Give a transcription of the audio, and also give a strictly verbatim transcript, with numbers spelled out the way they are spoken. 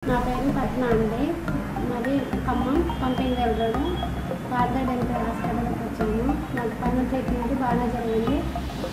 నా పేరు పద్మ అండి. మరి Khammam pumping road Partha dental హాస్పిటల్కి వచ్చాను. నాకు పన్ను ట్రీట్మెంట్ బాగా జరిగింది.